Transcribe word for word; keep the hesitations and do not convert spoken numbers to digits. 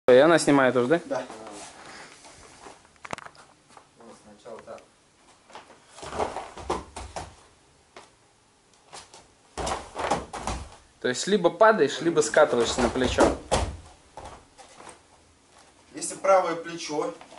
И она снимает уже, да? Да. Вот сначала так. То есть либо падаешь, либо скатываешься на плечо. Если правое плечо